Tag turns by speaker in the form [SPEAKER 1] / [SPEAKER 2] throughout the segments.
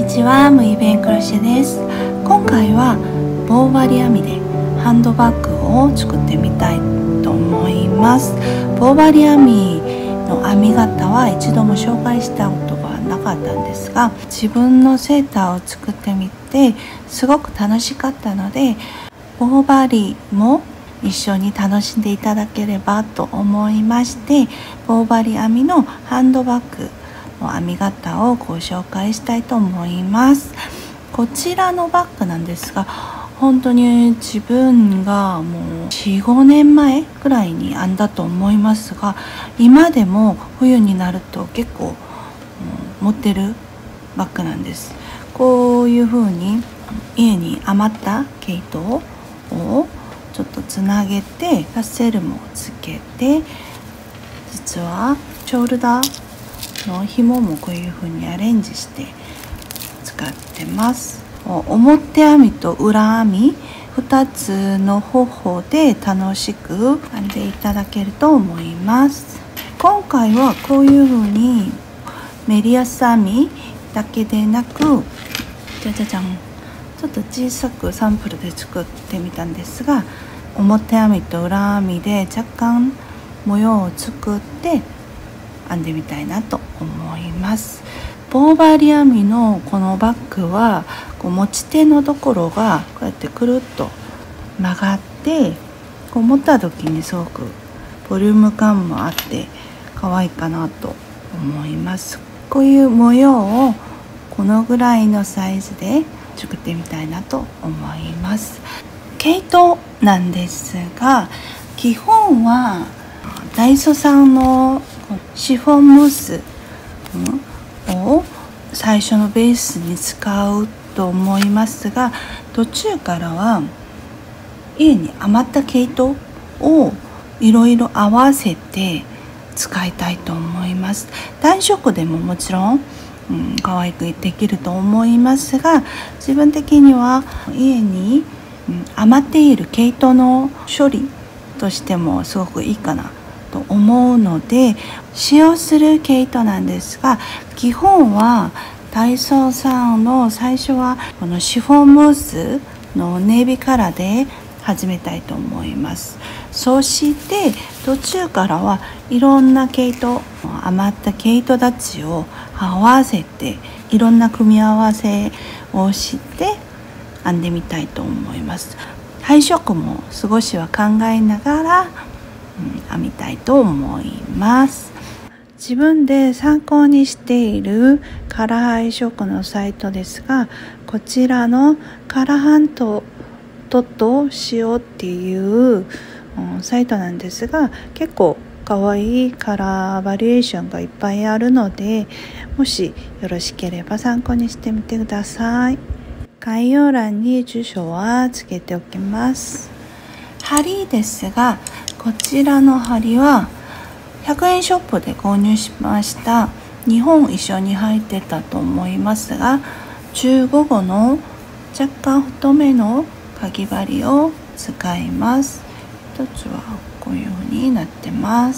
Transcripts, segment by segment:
[SPEAKER 1] ちは、ムイベンクロシェです。今回は棒針編みでハンドバッグを作ってみたいと思います。棒針編みの編み方は一度も紹介したことがなかったんですが、自分のセーターを作ってみてすごく楽しかったので、棒針も一緒に楽しんでいただければと思いまして、棒針編みのハンドバッグの編み方をご紹介したいと思います。こちらのバッグなんですが、本当に自分がもう 4,5 年前くらいに編んだと思いますが、今でも冬になると結構持ってるバッグなんです。こういう風に家に余った毛糸をちょっとつなげてタッセルもつけて、実はショルダーの紐もこういう風にアレンジして使ってます。表編みと裏編み2つの方法で楽しく編んでいただけると思います。今回はこういう風にメリヤス編みだけでなく、じゃじゃじゃん、ちょっと小さくサンプルで作ってみたんですが、表編みと裏編みで若干模様を作って編んでみたいなと思います。棒針編みのこのバッグはこう持ち手のところがこうやってくるっと曲がって、こう持った時にすごくボリューム感もあって可愛いかなと思います。こういう模様をこのぐらいのサイズで作ってみたいなと思います。毛糸なんですが、基本はダイソーさんのシフォンムースを最初のベースに使うと思いますが、途中からは家に余った毛糸をいろいろ合わせて使いたいと思います。単色でももちろん可愛くできると思いますが、自分的には家に余っている毛糸の処理としてもすごくいいかなと思うので、使用する毛糸なんですが、基本はダイソーさんの最初はこのシフォンムースのネイビーカラーで始めたいと思います。そして途中からはいろんな毛糸、余った毛糸たちを合わせていろんな組み合わせをして編んでみたいと思います。配色も少しは考えながら編みたいと思います。自分で参考にしているカラー配色のサイトですが、こちらのカラハントしようっていうサイトなんですが、結構かわいいカラーバリエーションがいっぱいあるので、もしよろしければ参考にしてみてください。概要欄に住所はつけておきます。針ですが、こちらの針は100円ショップで購入しました。2本一緒に入ってたと思いますが、15号の若干太めのかぎ針を使います。一つはこういう風になってます。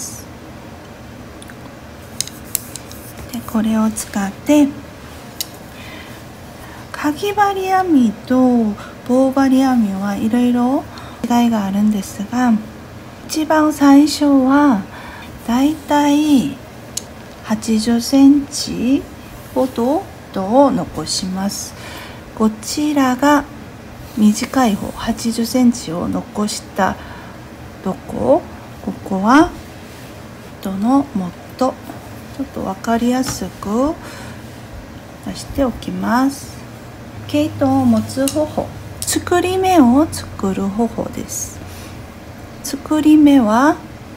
[SPEAKER 1] でこれを使ってかぎ針編みと棒針編みはいろいろ違いがあるんですが、一番最初はだいたい80センチほどを残します。こちらが短い方、80センチを残したとここは糸のモット、ちょっと分かりやすく出しておきます。毛糸を持つ方法、作り目を作る方法です。作り目は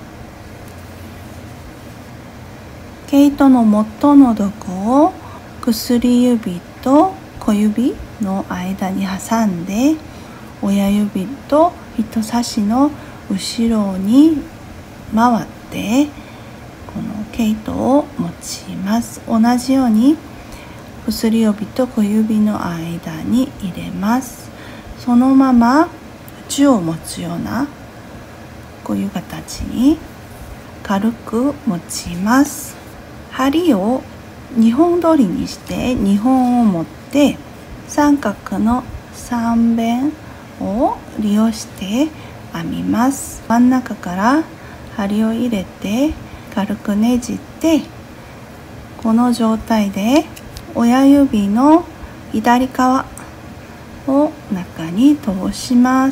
[SPEAKER 1] 毛糸の元のどこを薬指と小指の間に挟んで、親指と人差しの後ろに回ってこの毛糸を持ちます。同じように薬指と小指の間に入れます。そのまま縁を持つようなこういう形に軽く持ちます。針を 2本取りにして2本を持って三角の3辺を利用して編みます。真ん中から針を入れて軽くねじって、この状態で親指の左側を中に通します。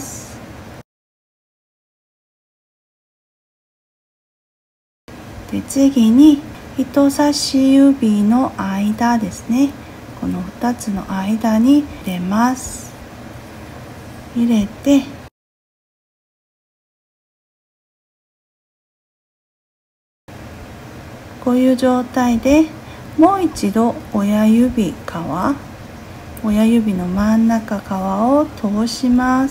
[SPEAKER 1] で、次に人差し指の間ですね、この2つの間に入れます。入れて、こういう状態でもう一度親指の真ん中側を通します。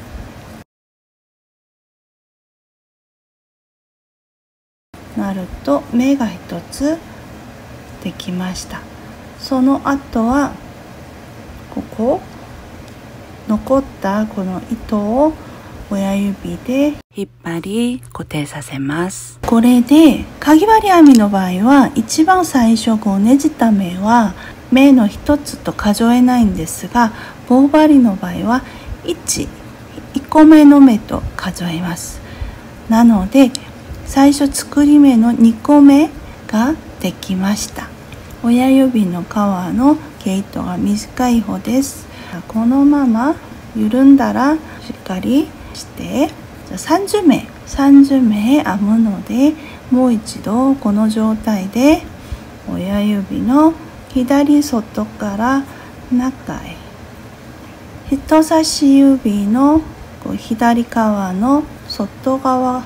[SPEAKER 1] なると目が一つできました。その後はここ残ったこの糸を親指で引っ張り固定させます。これでかぎ針編みの場合は一番最初ねじった目は目の一つと数えないんですが、棒針の場合は1個目の目と数えます。なので最初作り目の2個目ができました。親指の皮の毛糸が短い方です。このまま緩んだらしっかりして30目編むので、もう一度この状態で親指の左外から中へ、人差し指の左側の外側、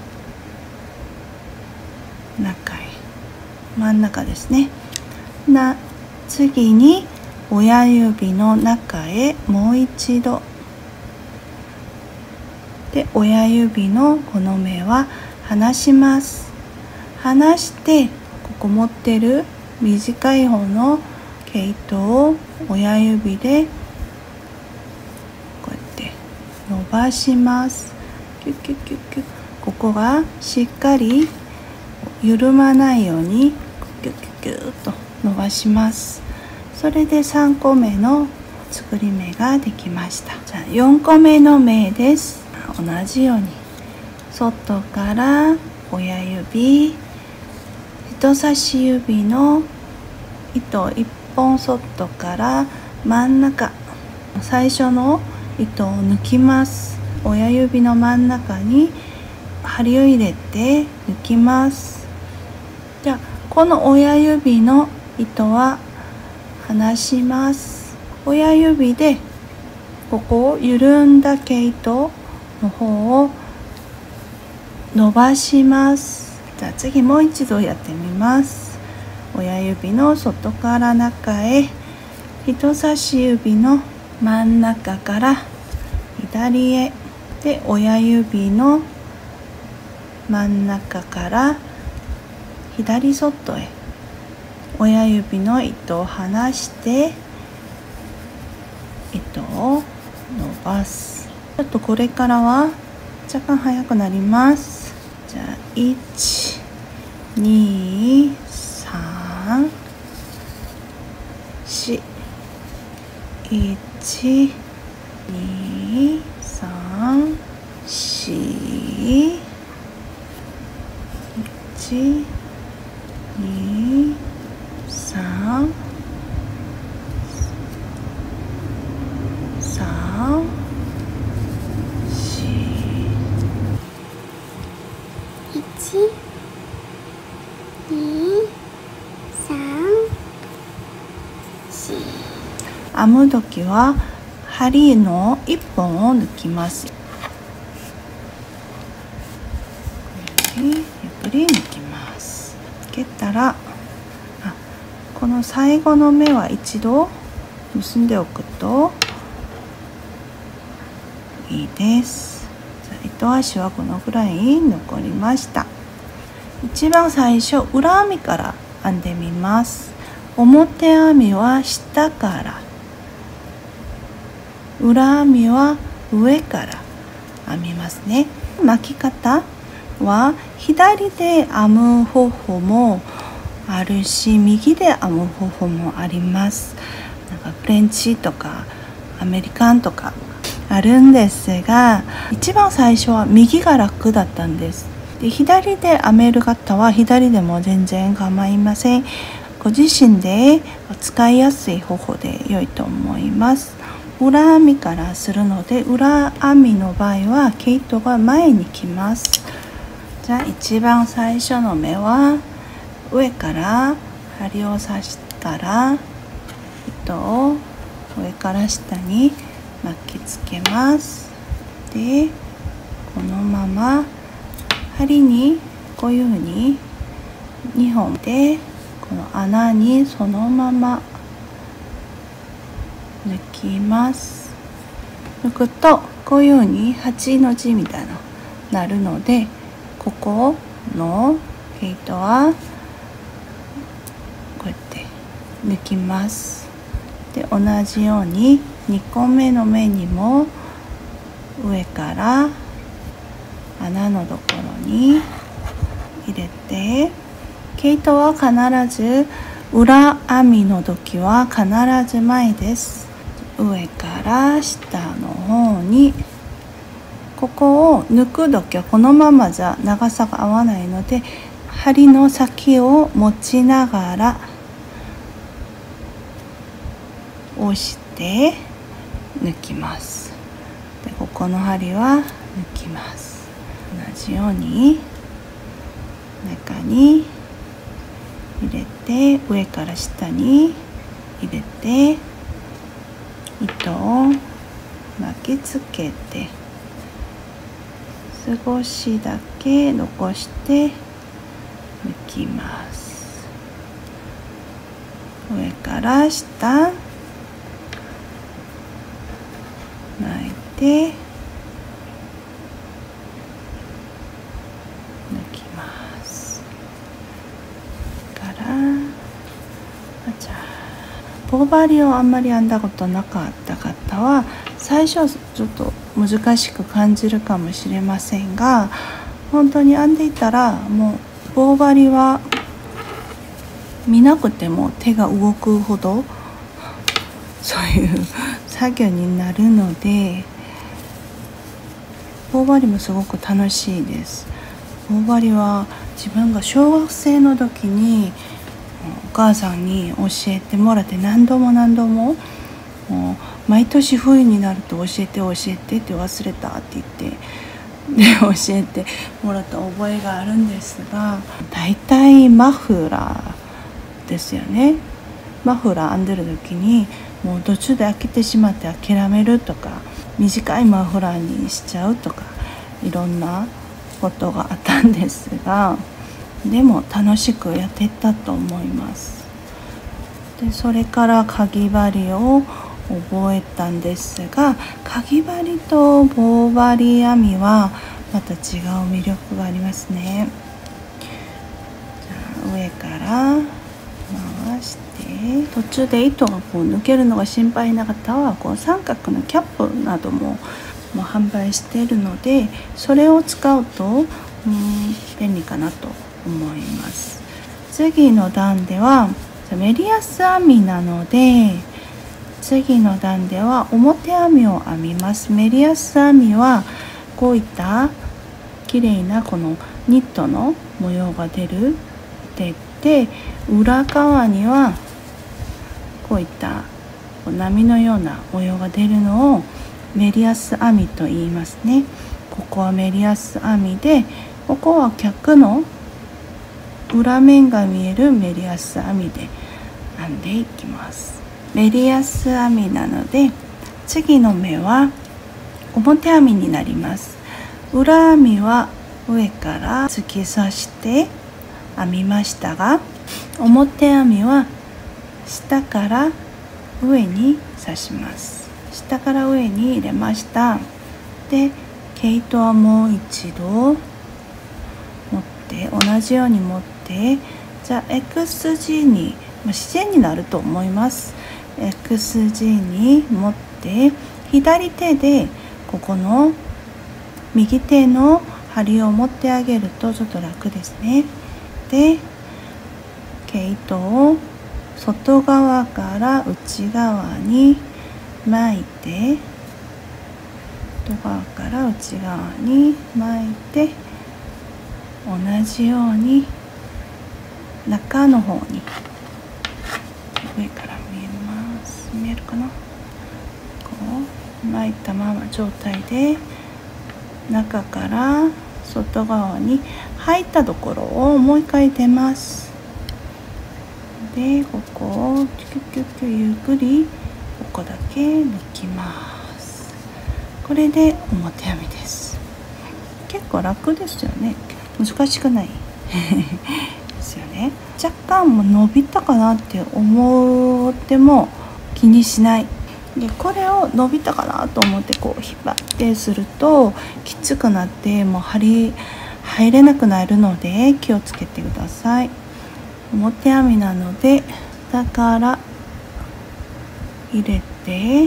[SPEAKER 1] 中へ、真ん中ですね。次に親指の中へもう一度で、親指のこの目は離します。離して、ここ持ってる短い方の毛糸を親指でこうやって伸ばします。キュッキュッキュッキュッ。ここがしっかり緩まないようにキュッキュッキュッと伸ばします。それで3個目の作り目ができました。じゃあ4個目の目です。同じように外から親指、人差し指の糸1本外から真ん中、最初の糸を抜きます。親指の真ん中に針を入れて抜きます。じゃあこの親指の糸は離します。親指でここを緩んだ毛糸の方を伸ばします。じゃあ次もう一度やってみます。親指の外から中へ、人差し指の真ん中から左へ、で親指の真ん中から左外へ、親指の糸を離して糸を伸ばす。ちょっとこれからは若干早くなります。じゃあ1、2、3、4、1、2、3、4、1、2、3、編む時は針の1本を抜きます。ゆっくり抜きます。抜けたらこの最後の目は一度結んでおくといいです。糸足はこのぐらい残りました。一番最初裏編みから編んでみます。表編みは下から、裏編みは上から編みますね。巻き方は左で編む方法もあるし、右で編む方法もあります。なんかフレンチとかアメリカンとかあるんですが、一番最初は右が楽だったんです。で、左で編める方は左でも全然構いません。ご自身で使いやすい方法で良いと思います。裏編みからするので、裏編みの場合は毛糸が前に来ます。じゃあ一番最初の目は上から針を刺したら、糸を上から下に巻きつけます。で、このまま針にこういうふうに2本でこの穴にそのまま抜きます。抜くとこういうふうに8の字みたいななるので、ここの毛糸はこうやって抜きます。で、同じように2個目の目にも上から穴のところに入れて、毛糸は必ず裏編みの時は必ず前です。上から下の方に、ここを抜く時はこのままじゃ長さが合わないので、針の先を持ちながら押して抜きます。で、ここの針は抜きます。同じように中に入れて、上から下に入れて、糸を巻きつけて、少しだけ残して抜きます。上から下巻いて抜きます。じゃあ棒針をあんまり編んだことなかった方は最初はちょっと難しく感じるかもしれませんが、本当に編んでいたらもう棒針は見なくても手が動くほどそういう作業になるので、棒針もすごく楽しいです。棒針は自分が小学生の時にお母さんに教えてもらって、何度ももう毎年冬になると教えてって忘れたって言ってで教えてもらった覚えがあるんですが、だいたいマフラーですよね。マフラー編んでる時にもう途中で飽きてしまって諦めるとか、短いマフラーにしちゃうとか、いろんなことがあったんですが、でも楽しくやってたと思います。で、それからかぎ針を覚えたんですが、かぎ針と棒針編みはまた違う魅力がありますね。じゃあ上から回して、途中で糸がこう抜けるのが心配な方はこう三角のキャップなども販売しているので、それを使うと便利かなと思います。次の段ではメリヤス編みなので、次の段では表編みを編みます。メリヤス編みはこういった綺麗なこのニットの模様が出るで、裏側にはこういった波のような模様が出るのをメリヤス編みと言いますね。ここはメリヤス編みで、ここは逆の裏面が見えるメリヤス編みで編んでいきます。メリヤス編みなので、次の目は表編みになります。裏編みは上から突き刺して編みましたが、表編みは下から上に刺します。下から上に入れました。で、毛糸はもう一度持って、同じように持って、じゃあ XG に自然になると思います。XG に持って、左手でここの右手の針を持ってあげるとちょっと楽ですね。で、 毛糸を外側から内側に巻いて、外側から内側に巻いて、同じように中の方に、上から見えるかな、こう巻いたまま状態で中から外側に入ったところをもう一回出ます。でここをキュキュキュゆっくりここだけ抜きます。これで表編みです。結構楽ですよね。難しくないですよね。若干も伸びたかなって思っても気にしないで、これを伸びたかなと思ってこう引っ張ってするときつくなってもう入れなくなるので気をつけてください。表編みなので下から入れて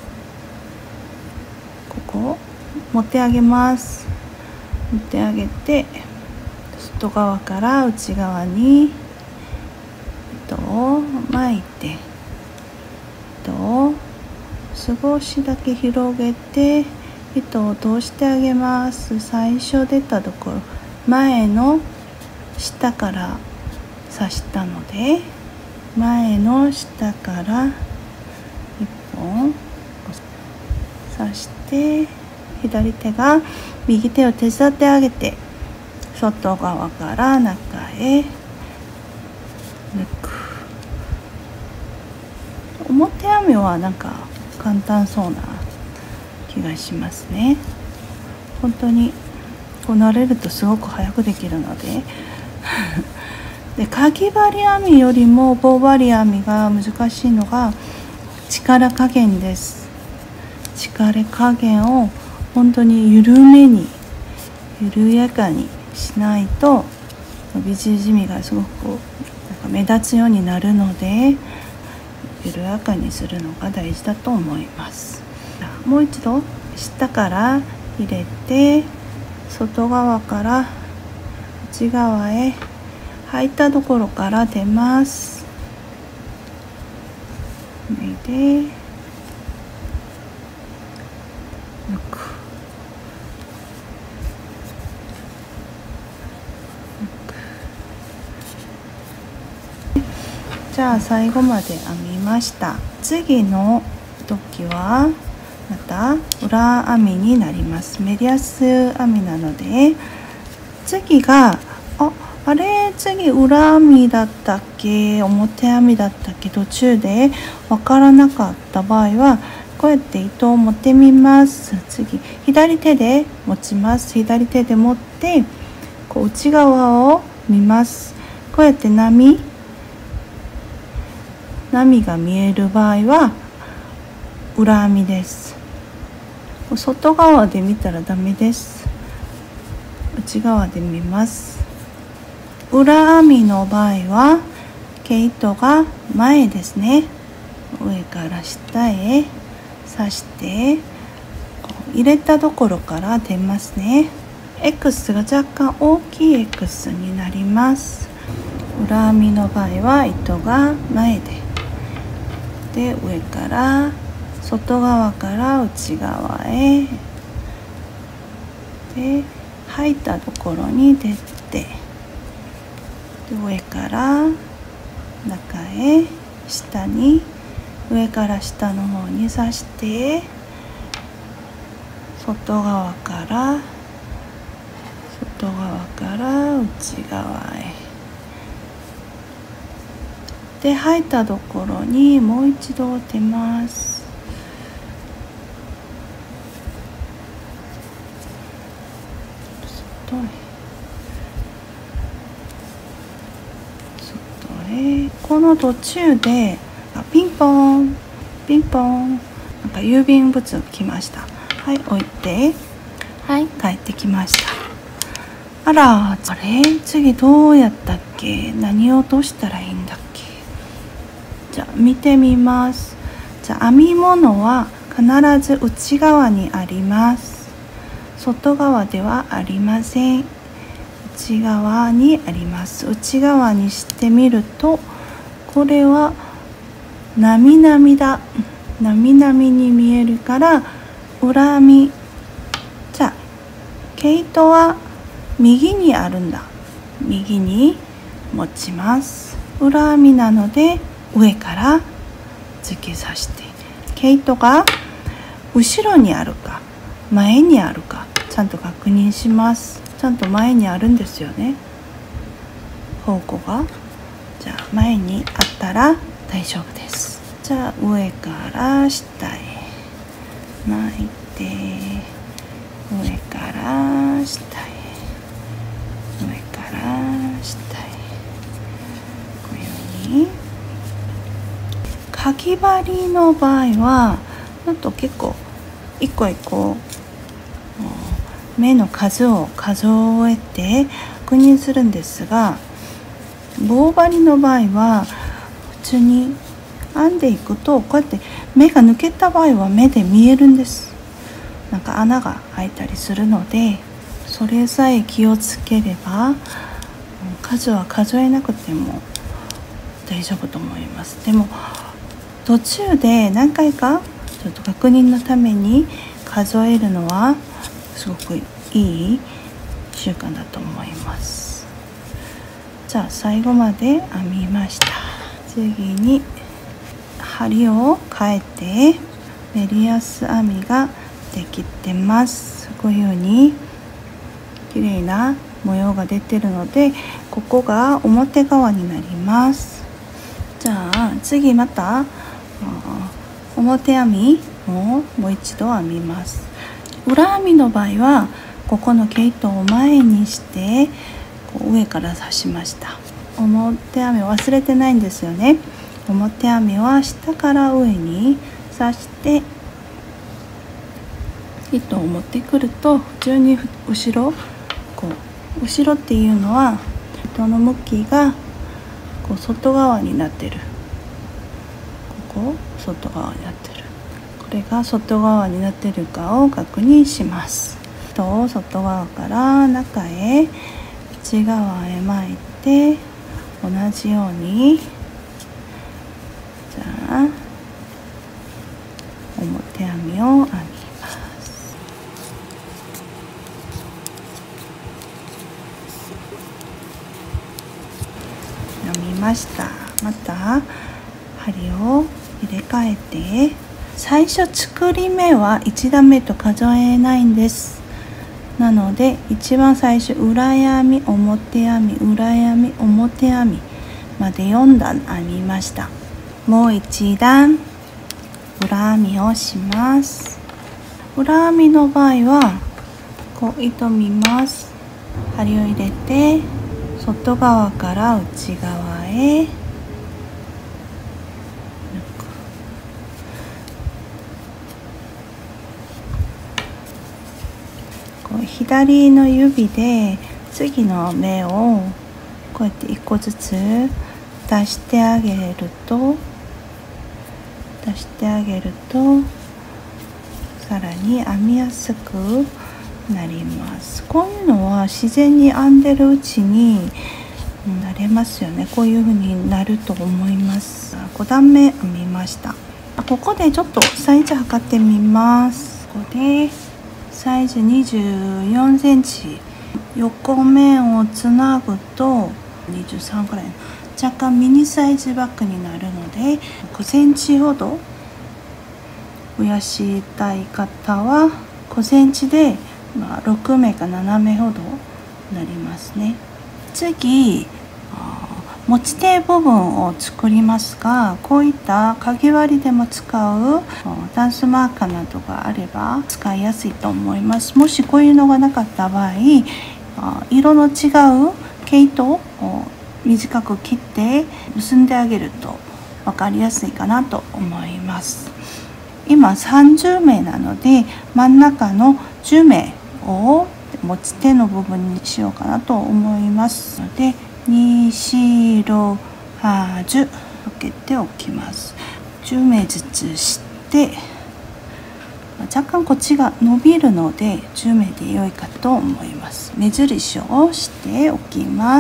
[SPEAKER 1] ここ持ってあげます。持ってあげて外側から内側に糸を巻いて、糸を少しだけ広げて糸を通してあげます。最初出たところ前の下から刺したので、前の下から1本刺して、左手が右手を手伝ってあげて外側から中へ抜く。表編みはなんか簡単そうな気がしますね。本当にこう慣れるとすごく早くできるのでで、かぎ針編みよりも棒針編みが難しいのが力加減です。力加減を本当に緩やかにしないと伸び縮みがすごくなんか目立つようになるので、緩やかにするのが大事だと思います。もう一度下から入れて外側から内側へ入ったところから出ます。抜いて抜く。じゃあ最後まで編みました。次の時はまた裏編みになります。メリアス編みなので、次があれ次裏編みだったっけ表編みだったっけ途中でわからなかった場合はこうやって糸を持ってみます。次左手で持ちます。左手で持ってこう内側を見ます。こうやって波が見える場合は裏編みです。外側で見たらダメです。内側で見ます。裏編みの場合は毛糸が前ですね。上から下へ刺して入れたところから出ますね。X が若干大きい X になります。裏編みの場合は糸が前で上から外側から内側へで入ったところに出て、で上から中へ下に上から下の方に刺して外側から内側へで入ったところにもう一度出ます。外へこの途中でピンポンなんか郵便物来ました。はい、置いて、はい、帰ってきました。あれ次どうやったっけ、何を落としたらいいんだっけ。じゃあ見てみます。じゃあ編み物は必ず内側にあります。外側ではありません。 内側にあります。内側にしてみると、これはなみなみだ。なみなみに見えるから裏編み。じゃあ毛糸は右にあるんだ。右に持ちます。裏編みなので上から付けさせて、毛糸が後ろにあるか前にあるかちゃんと確認します。ちゃんと前にあるんですよね、方向が。じゃあ前にあったら大丈夫です。じゃあ上から下へ巻いて、上から下へ、上から下へ、こういうふうに。かぎ針の場合はなんと結構一個一個目の数を数えて確認するんですが、棒針の場合は普通に編んでいくと、こうやって目が抜けた場合は目で見えるんです。なんか穴が開いたりするので、それさえ気をつければ数は数えなくても大丈夫と思います。でも途中で何回かちょっと確認のために数えるのはすごくいい習慣だと思います。じゃあ最後まで編みました。次に針を変えてメリヤス編みができてます。こういうふうに綺麗な模様が出てるので、ここが表側になります。じゃあ次また表編みをもう一度編みます。裏編みの場合はここの毛糸を前にしてこう上から刺しました。表編みを忘れてないんですよね。表編みは下から上に刺して糸を持ってくると、普通に後ろっていうのは糸の向きがこう外側になってる。ここ外側になってる。これが外側になってるかを確認します。糸を外側から中へ内側へ巻いて、同じように、じゃあ表編みを編みます。編みました。また針を入れ替えて、最初作り目は1段目と数えないんです。なので一番最初裏編み表編み裏編み表編みまで4段編みました。もう1段裏編みをします。裏編みの場合はこう糸見ます。針を入れて外側から内側へ左の指で次の目をこうやって1個ずつ出してあげるとさらに編みやすくなります。こういうのは自然に編んでるうちになれますよね。こういう風になると思います。5段目編みました。ここでちょっとサイズ測ってみます。ここでサイズ24センチ、横面をつなぐと23くらい、若干ミニサイズバッグになるので5センチほど増やしたい方は5センチで6目か7目ほどなりますね。次持ち手部分を作りますが、こういったかぎ針でも使うダンスマーカーなどがあれば使いやすいと思います。もしこういうのがなかった場合、色の違う毛糸を短く切って結んであげると分かりやすいかなと思います。今30目なので真ん中の10目を持ち手の部分にしようかなと思いますので、2、4、6、8、10分けておきます。10目ずつして、 若干こっちが伸びるので10目で良いかと思います。目印をしておきます。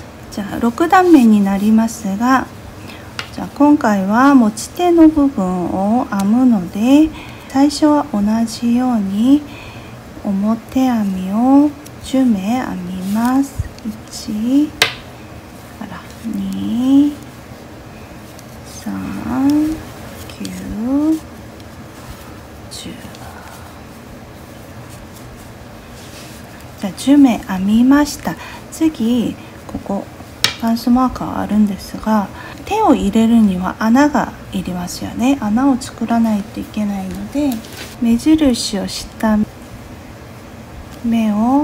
[SPEAKER 1] じゃあ6段目になりますが、じゃあ今回は持ち手の部分を編むので、最初は同じように表編みを10目編みます。1から2、3、9、10。じゃあ10目編みました。次ここパンスマーカーあるんですが、手を入れるには穴がいりますよね。穴を作らないといけないので、目印をした目を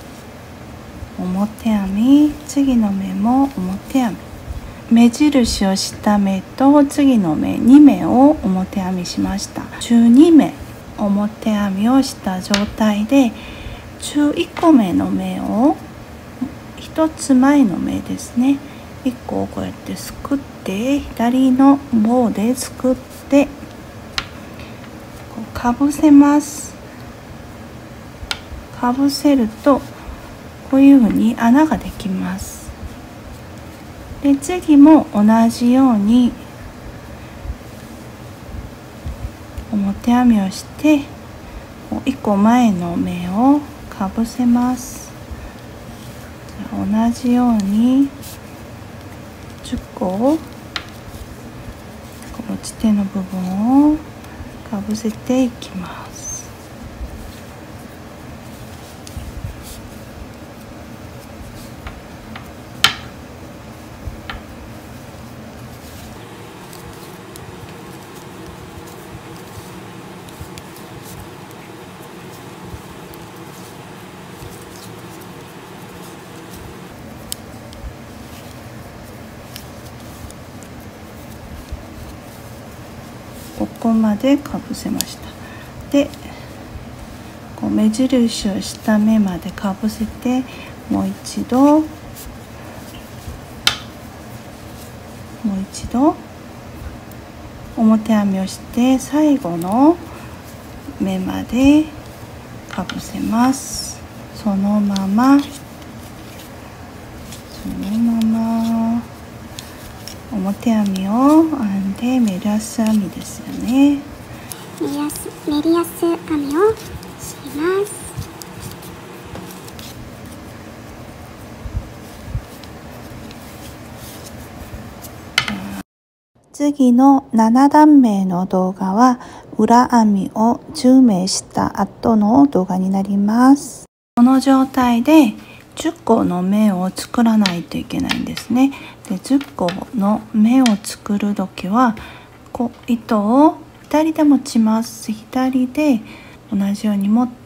[SPEAKER 1] 表編み、次の目も表編み、目印をした目と次の目2目を表編みしました。12目表編みをした状態で、11個目の目を1つ前の目ですね、1個をこうやってすくって、左の棒ですくってこうかぶせます。かぶせるとこういうふうに穴ができます。で次も同じように表編みをして、1個前の目をかぶせます。同じように10個を持ち手の部分をかぶせていきます。ここまでかぶせました。でこう目印をした目までかぶせて、もう一度表編みをして、最後の目までかぶせます。そのまま表編みを編んで、メリヤス編みですよね。
[SPEAKER 2] メリヤス編みをします。
[SPEAKER 1] 次の7段目の動画は裏編みを10目した後の動画になります。この状態で10個の目を作らないといけないんですね。で10個の目を作るときはこう糸を左で持ちます。左で同じように持って、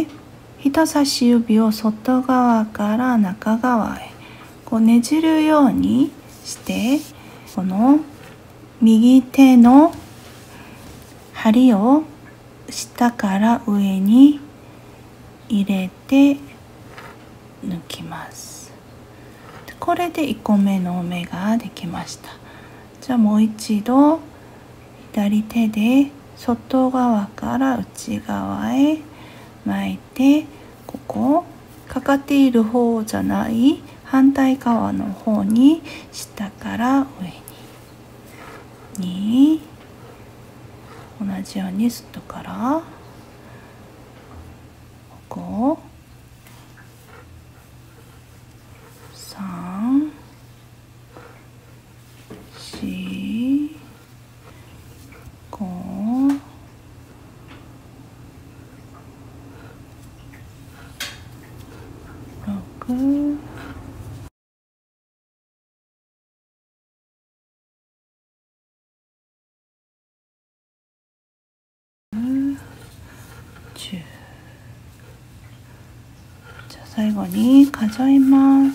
[SPEAKER 1] 人差し指を外側から中側へこうねじるようにして、この右手の針を下から上に入れて抜きます。これで1個目の目ができました。じゃあもう一度左手で外側から内側へ巻いて、ここかかっている方じゃない反対側の方に下から上に同じように外からここ3、4、5、6、10。じゃあ最後に数えます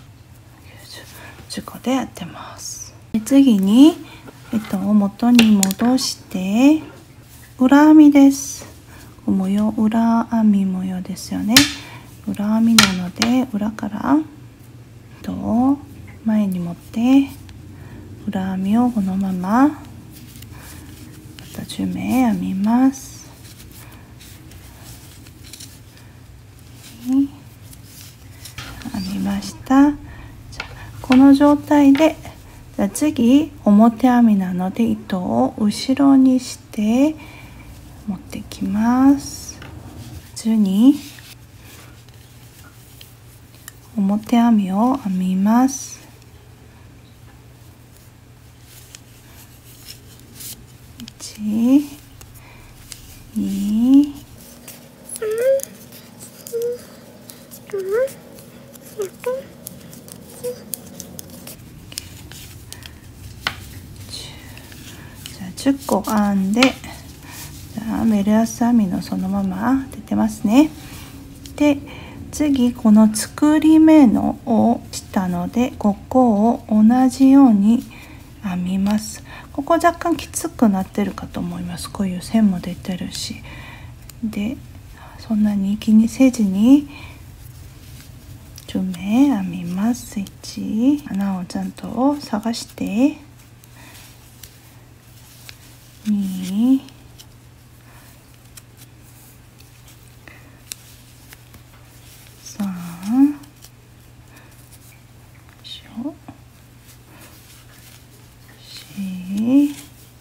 [SPEAKER 1] 。10個でやってます。で次に糸を元に戻して裏編みです。模様裏編み模様ですよね。裏編みなので裏から糸を前に持って裏編みをこのまままた10目編みます。 の状態で、じゃあ次表編みなので糸を後ろにして持ってきます。普通に表編みを編みます。1、2、10個編んで、じゃあメリヤス編みのそのまま出てますね。で次この作り目のをしたので、ここを同じように編みます。ここ若干きつくなってるかと思います。こういう線も出てるし、でそんなに気にせずに10目編みます。1、穴をちゃんと探して、2、3、4、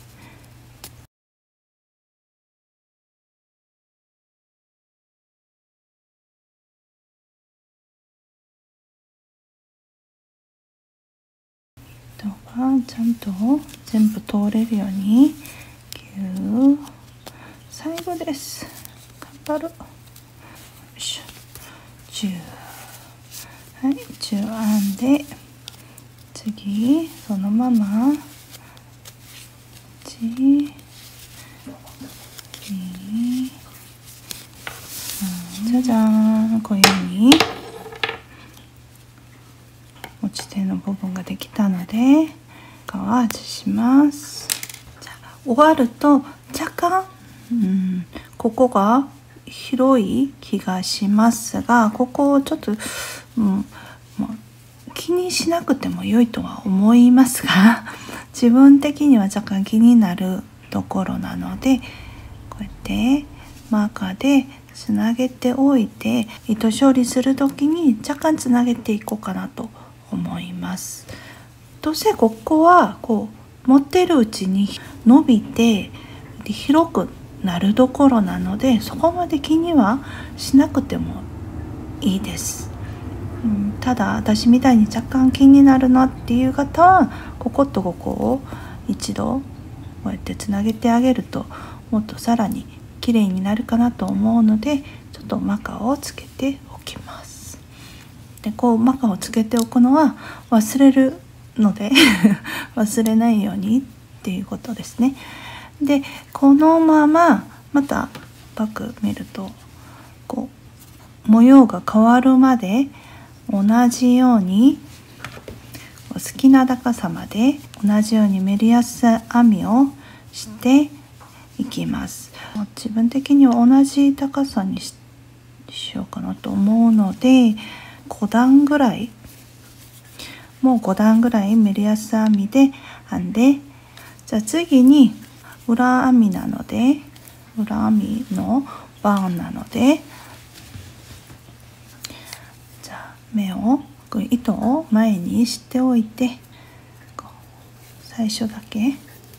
[SPEAKER 1] 糸がちゃんと全部通れるように9、最後です。頑張る。よいしょ、10、はい、10編んで、次そのまま1、2、じゃじゃーん、こういうふうに持ち手の部分ができたので、皮を外します。じゃあ終わると若干、ここが広い気がしますが、ここをちょっと、気にしなくても良いとは思いますが自分的には若干気になるところなので、こうやってマーカーでつなげておいて、糸処理する時に若干つなげていこうかなと思います。どうせここはこう持ってるうちに伸びて広くなるところなので、そこまで気にはしなくてもいいです。ただ私みたいに若干気になるなっていう方は、こことここを一度こうやってつなげてあげると、もっとさらに綺麗になるかなと思うので、ちょっとマカーをつけておきます。でこうマカーをつけておくのは忘れるので忘れないようにっていうことですね。でこのまままたバッグ見ると、こう模様が変わるまで同じように好きな高さまで同じようにメリヤス編みをしていきます。自分的には同じ高さに しようかなと思うので、5段ぐらい、もう5段ぐらいメリヤス編みで編んで、じゃあ次に裏編みなので、裏編みのバーンなので、じゃあ目を糸を前にしておいて、最初だけ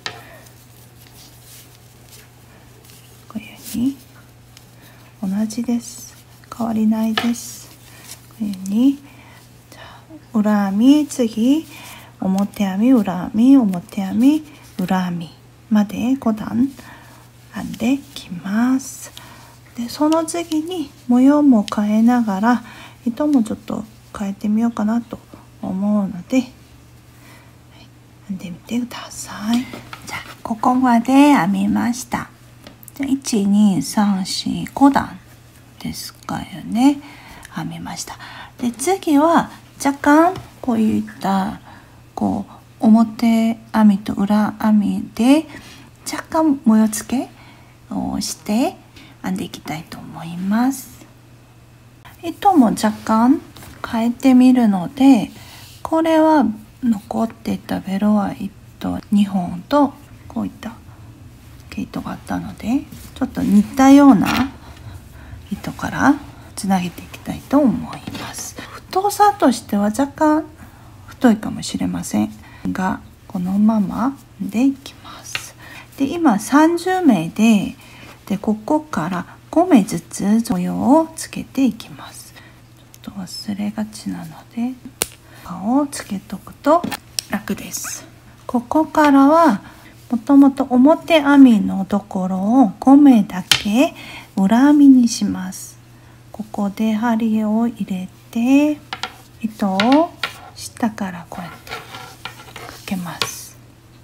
[SPEAKER 1] こういうふうに同じです。変わりないです。こういうふうに、じゃあ裏編み、次表編み、裏編み、表編み、裏編みまで5段編んできます。でその次に模様も変えながら、糸もちょっと変えてみようかなと思うので、編んでみてください。じゃあここまで編みました。じゃあ1、2、3、4、5段ですかよね、編みました。で次は若干こういったこう表編みと裏編みで若干模様付けをして編んでいきたいと思います。糸も若干変えてみるので、これは残っていたベロア糸2本とこういった毛糸があったので、ちょっと似たような糸からつなげていきたいと思います。太さとしては若干太いかもしれませんが、このままでいきます。で今30目でここから5目ずつ模様をつけていきます。ちょっと忘れがちなので顔をつけとくと楽です。ここからはもともと表編みのところを5目だけ裏編みにします。ここで針を入れて糸を下からこうやってかけます。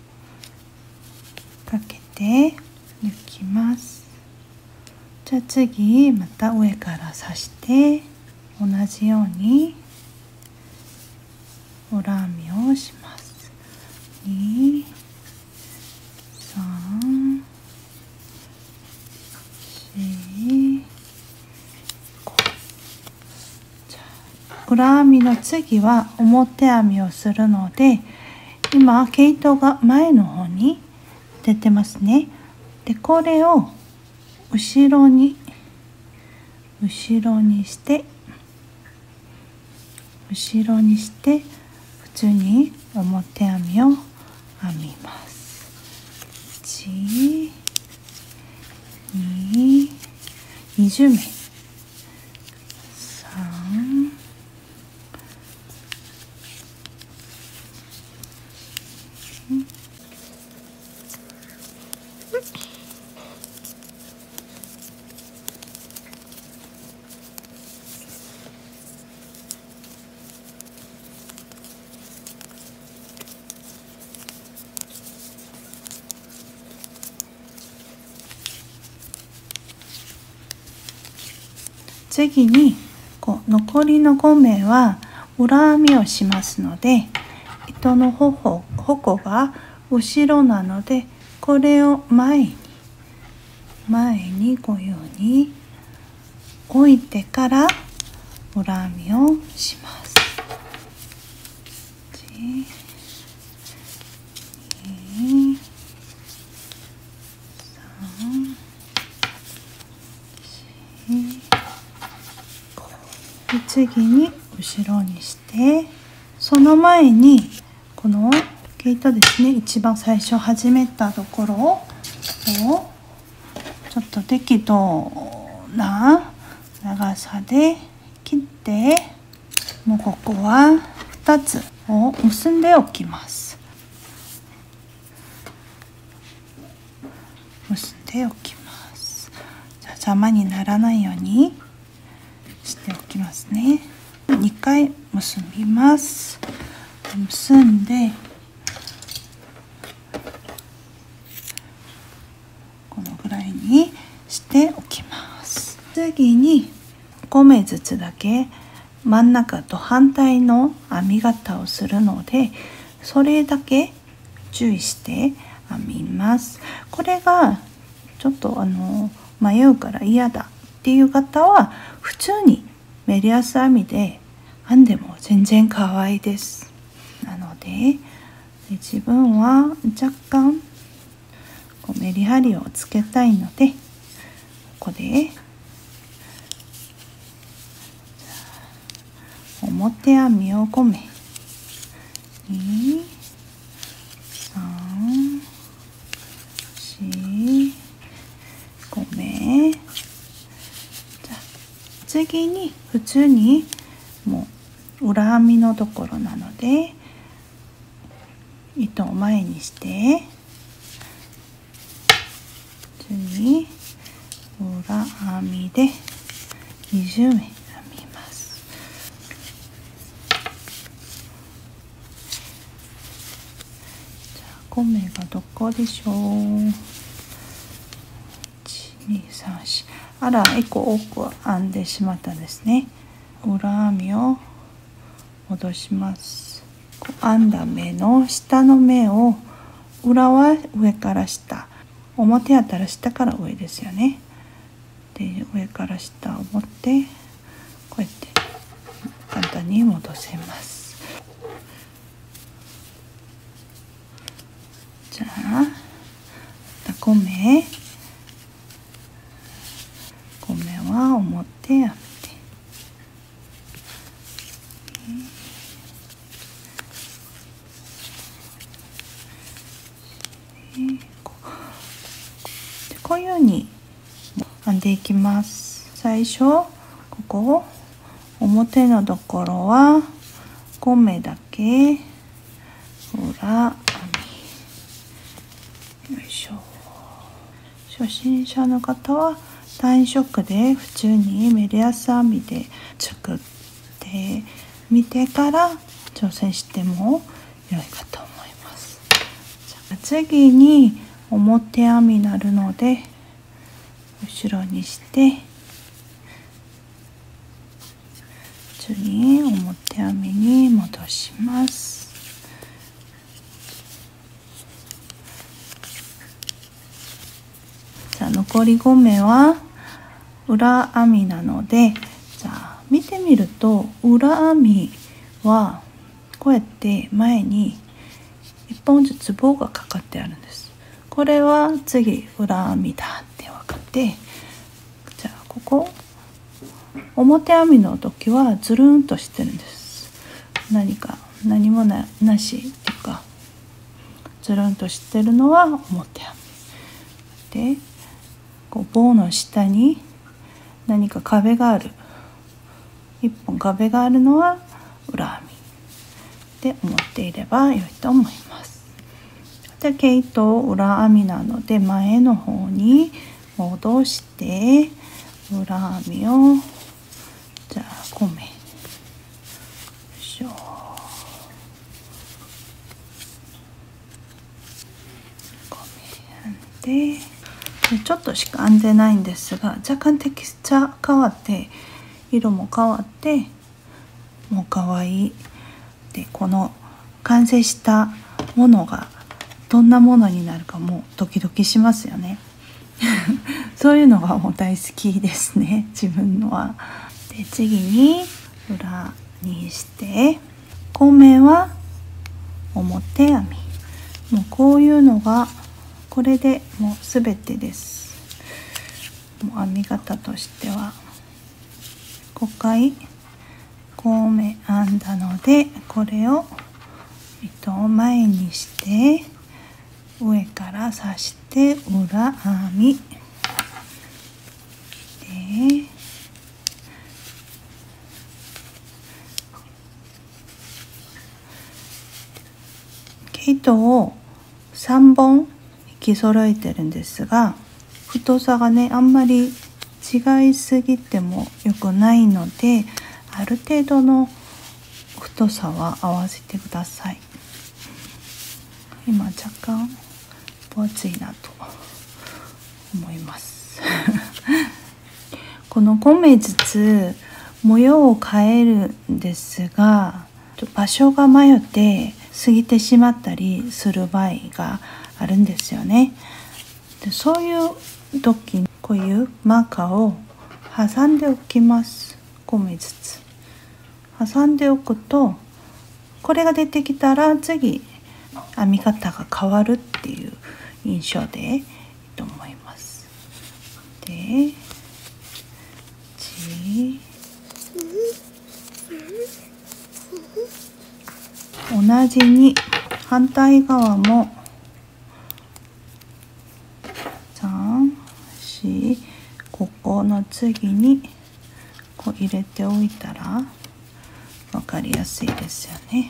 [SPEAKER 1] かけて抜きます。じゃあ次また上から刺して同じように裏編みをします。2、3、4、裏編みの次は表編みをするので、今毛糸が前の方に出てますね。でこれを後ろにして普通に表編みを編みます。1、2、20目、3、次に残りの5目は裏編みをしますので、糸の矛が後ろなのでこれを前にこういうふうに置いてから裏編みをします。1、2、3、4、で次に後ろにして、その前にこの毛糸ですね、一番最初始めたところをちょっと適度な長さで切って、もうここは2つを結んでおきます。結んでおきます。じゃあ邪魔にならないようにしておきますね。2回結びます。結んでこのぐらいにしておきます。次に5目ずつだけ真ん中と反対の編み方をするので、それだけ注意して編みます。これがちょっと迷うから嫌だっていう方は普通にメリヤス編みで編んでも全然可愛いです。なので自分は若干メリハリをつけたいので、ここで表編みを5目、2、3、4、5目。じゃあ次に普通にもう裏編みのところなので糸を前にして普通に裏編みで20目編みます。じゃあ5目がどこでしょう。1、2、3、4。あら、1個多く編んでしまったんですね。裏編みを戻します。編んだ目の下の目を、裏は上から下、表やったら下から上ですよね。で上から下を持ってこうやって簡単に戻せます。じゃあ5目は表編みで、 こういう風に編んでいきます。最初ここ表のところは5目だけ裏編み、よいしょ。初心者の方は単色で普通にメリヤス編みで作ってみてから挑戦しても良いかと思います。じゃあ次に表編みになるので後ろにして次表編みに戻します。じゃあ残り5目は裏編みなので、じゃあ見てみると裏編みはこうやって前に1本ずつ棒がかかってあるんです。これは次裏編みだって分かって、じゃあここ表編みの時はずるんとしてるんです。何もなしっていうかずるんとしてるのは表編みで、こう棒の下に何か壁がある、一本壁があるのは裏編みで思っていれば良いと思います。で毛糸裏編みなので前の方に戻して裏編みをじゃあ5目、よいしょ、5目編んで、ちょっとしか編んでないんですが、若干テキスチャー変わって色も変わってもう可愛いで、この完成したものがどんなものになるかもうドキドキしますよねそういうのがもう大好きですね、自分のは。で次に裏にして5目は表編み、もうこういうのがこれでもう全てです。もう編み方としては5回5目編んだので、これを糸を前にして上から刺して裏編みで、毛糸を3本引き揃えてるんですが、太さがねあんまり違いすぎても良くないので、ある程度の太さは合わせてください。今若干分厚いなと思いますこの5目ずつ模様を変えるんですが、場所が迷って過ぎてしまったりする場合があるんですよね。でそういう時にこういうマーカーを挟んでおきます。5目ずつ挟んでおくと、これが出てきたら次編み方が変わるっていう印象でいいと思います。で同じに反対側も3、4、ここの次にこう入れておいたら分かりやすいですよね。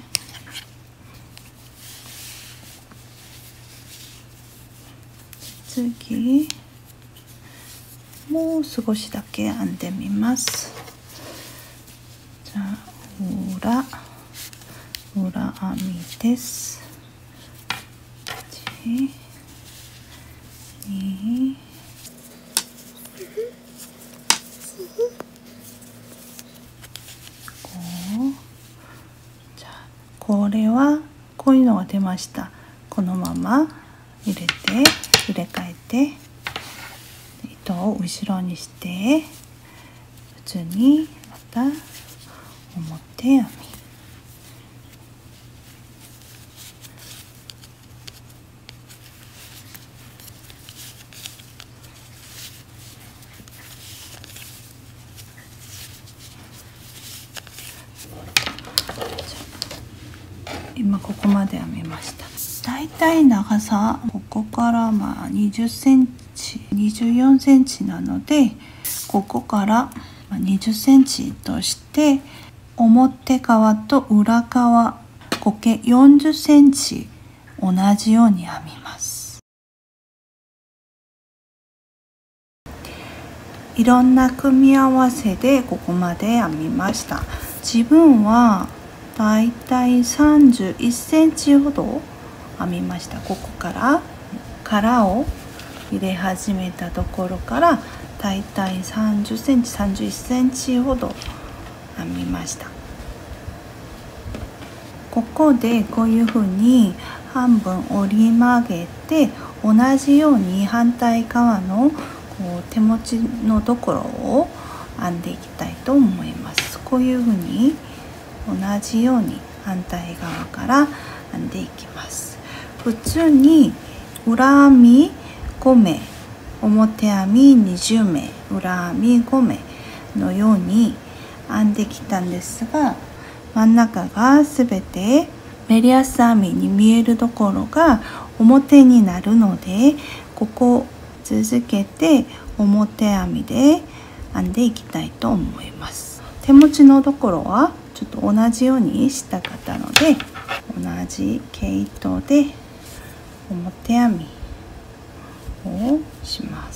[SPEAKER 1] 次もう少しだけ編んでみます。じゃあ裏編みです。1、2、5。じゃあこれはこういうのが出ました。このまま入れ替えて糸を後ろにして普通にまた表編み、今ここまで編みました。だいたい長さここから20センチ24センチなので、ここから20センチとして、表側と裏側合計40センチ同じように編みます。いろんな組み合わせでここまで編みました。自分はだいたい31センチほど編みました。ここから殻を入れ始めたところからだいたい30センチ31センチほど編みました。ここでこういうふうに半分折り曲げて、同じように反対側の手持ちのところを編んでいきたいと思います。こういうふうに同じように反対側から編んでいきます。普通に裏編み5目、表編み20目、裏編み5目のように編んできたんですが、真ん中がすべてメリヤス編みに見えるところが表になるので、ここ続けて表編みで編んでいきたいと思います。手持ちのところはちょっと同じようにしたかったので、同じ毛糸で表編みをします。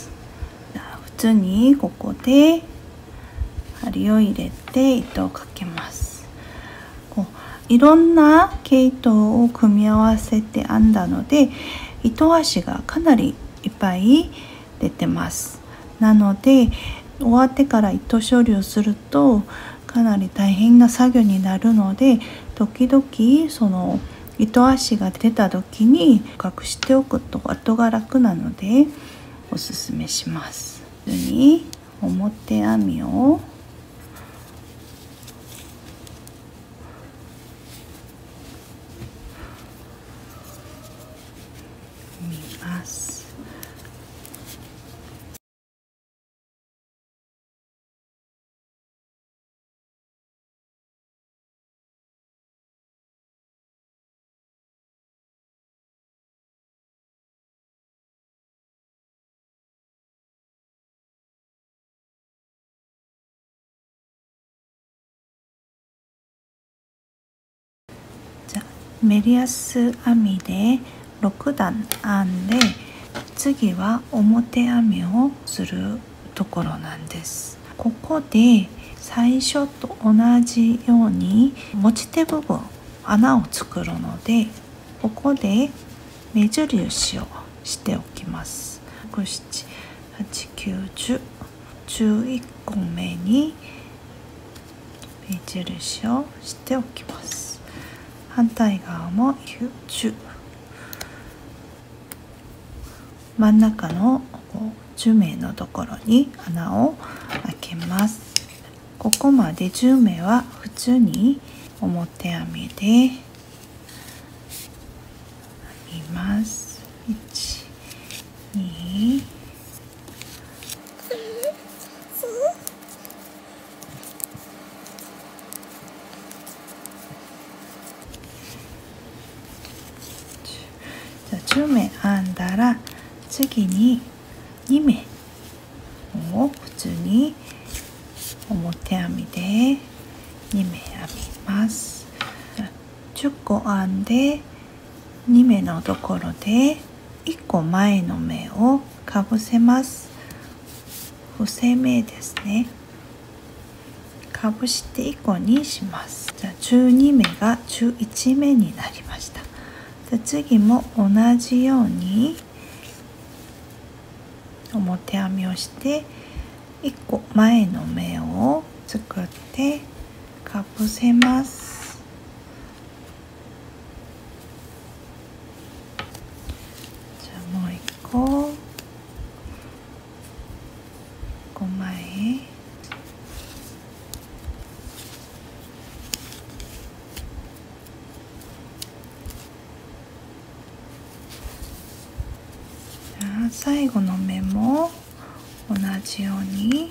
[SPEAKER 1] 普通にここで針を入れて糸をかけます。いろんな毛糸を組み合わせて編んだので、糸足がかなりいっぱい出てます。なので終わってから糸処理をするとかなり大変な作業になるので、時々その糸足が出た時に隠しておくと後が楽なのでおすすめします。次に表編みを編みます。メリヤス編みで6段編んで、次は表編みをするところなんです。ここで最初と同じように持ち手部分穴を作るので、ここで目印をしておきます。6、7、8、9、10、11個目に目印をしておきます。反対側も9、10、真ん中の10目のところに穴を開けます。ここまで10目は普通に表編みで編みます。1、2、10目編んだら、次に2目を普通に表編みで2目編みます。10個編んで2目のところで1個前の目をかぶせます。伏せ目ですね。かぶして1個にします。じゃあ12目が11目になりました。次も同じように表編みをして1個前の目を作ってかぶせます。じゃあもう1個前最後の目も同じように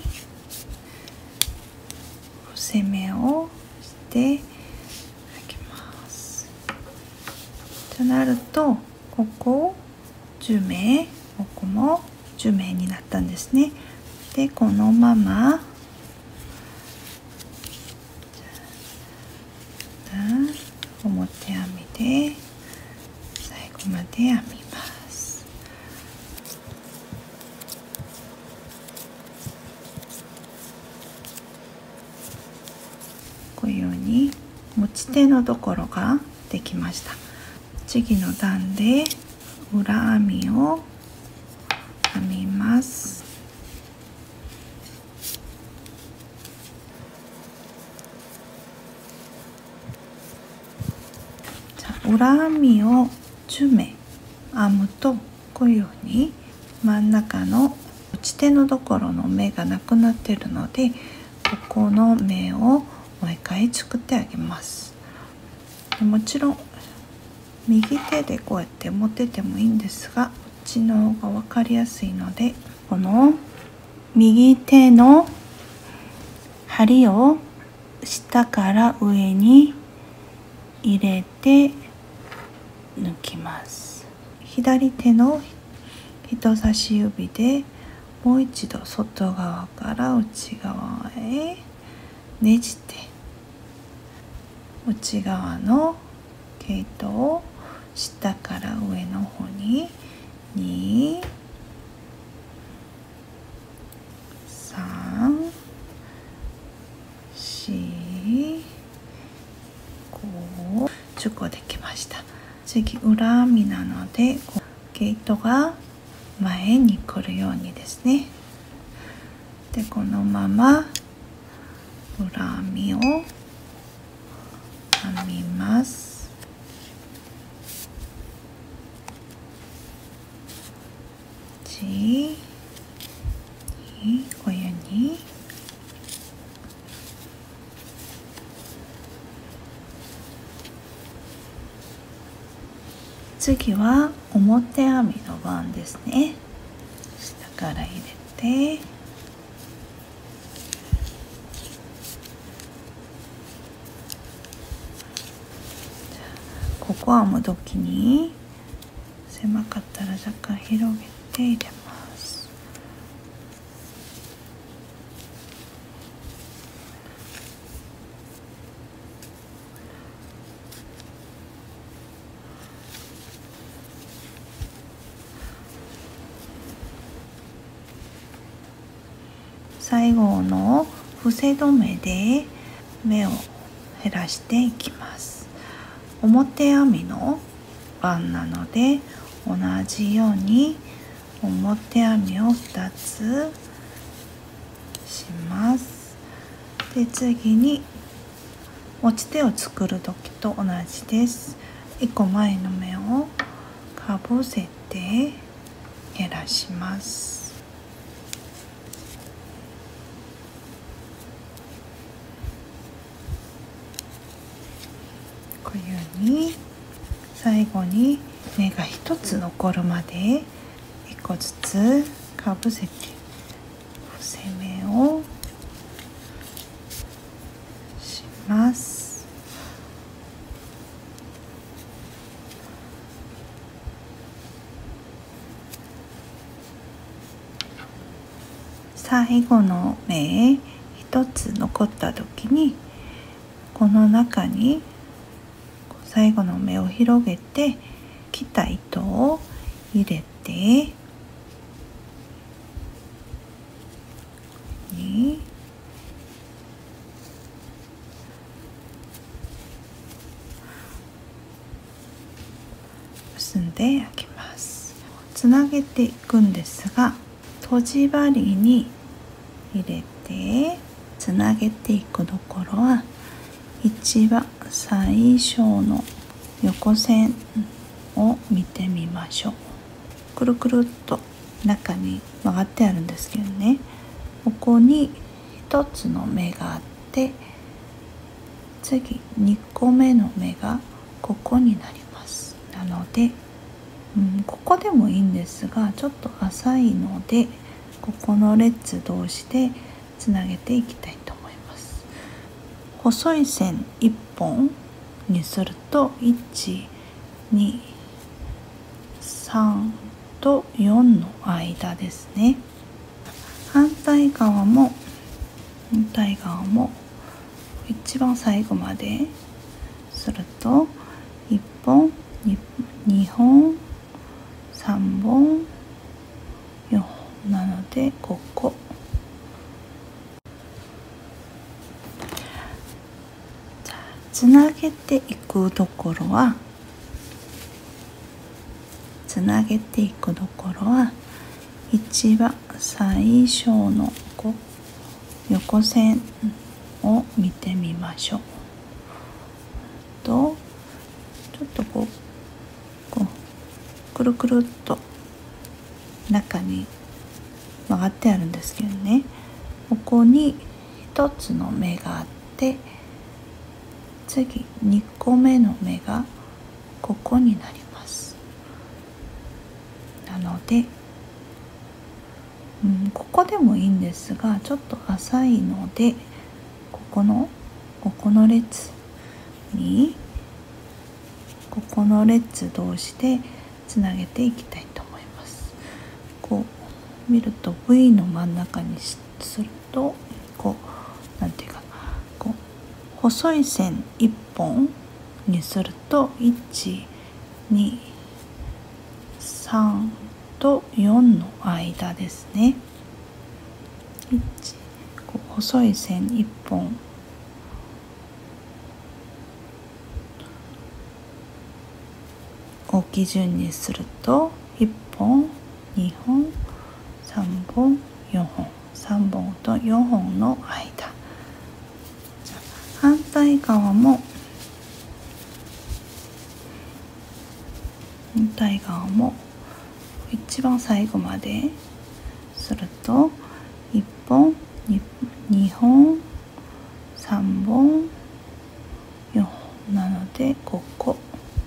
[SPEAKER 1] 伏せ目をしていきます。となるとここ 10目、ここも10目になったんですね。でこのまま表編みで最後まで編みます。こういうように持ち手のところができました。次の段で裏編みを編みます。裏編みを10目編むとこういうように真ん中の持ち手のところの目がなくなっているので、ここの目をもう一回作ってあげます。もちろん右手でこうやって持っててもいいんですが、こっちの方が分かりやすいので、この右手の針を下から上に入れて抜きます。左手の人差し指でもう一度外側から内側へねじって内側の毛糸を下から上の方に2、3、4、5、10個できました。次裏編みなので毛糸が前に来るようにですね。でこのまま裏編みを編みます。1、2、こういうように次は表編みの番ですね。下から入れてここ編む時に狭かったら若干広げて入れます。最後の伏せ止めで目を減らしていきます。表編みの番なので同じように表編みを2つします。で次に持ち手を作る時と同じです。1個前の目をかぶせて減らします。こういうように最後に目が1つ残るまで1個ずつかぶせて伏せ目をします。最後の目1つ残った時にこの中に最後の目を広げて切った糸を入れて結んで焼きます。つなげていくんですが、とじ針に入れてつなげていくところは一番最初の横線を見てみましょう。くるくるっと中に曲がってあるんですけどね、ここに1つの目があって次2個目の目がここになります。なので、ここでもいいんですがちょっと浅いのでここの列同士でつなげていきたいと思います。細い線1本にすると1、2、3 と4の間ですね。反対側も一番最後まですると1本2本3本4本なので5個。つなげていくところは一番最初の横線を見てみましょう。ちょっとくるくるっと中に曲がってあるんですけどね、ここに一つの目があって、次2個目の目がここになります。なので、ここでもいいんですが、ちょっと浅いのでここの列同士でつなげていきたいと思います。こう見ると V の真ん中にするとなんていうかな、細い線1本にすると1、2、3と4の間ですね。細い線1本を基準にすると1本2本3本4本3本と4本の間。反対側も一番最後まですると1本2本3本4本なのでここ